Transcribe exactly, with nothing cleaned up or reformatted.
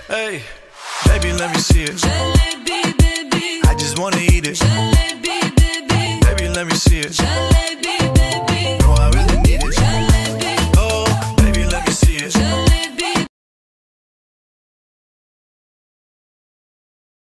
Hey, baby, let me see it. Jalebi, baby. I just wanna eat it. Jalebi, baby. Baby, let me see it. Jalebi.